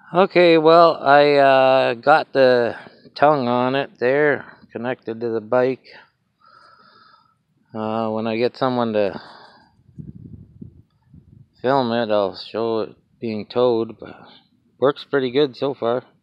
Okay, well, I got the tongue on it there, connected to the bike. When I get someone to film it, I'll show it being towed, but works pretty good so far.